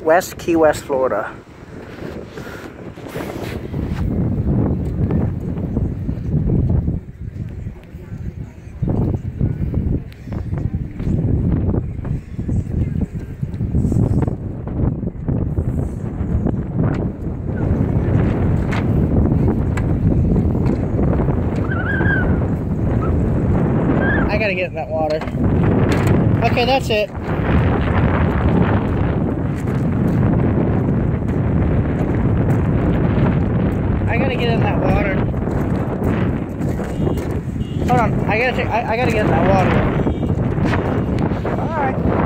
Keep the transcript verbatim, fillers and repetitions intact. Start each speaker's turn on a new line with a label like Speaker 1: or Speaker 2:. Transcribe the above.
Speaker 1: West Key West, Florida. I gotta get in that water. Okay, that's it. I gotta get in that water. Hold on, I gotta take, I, I gotta get in that water. Alright.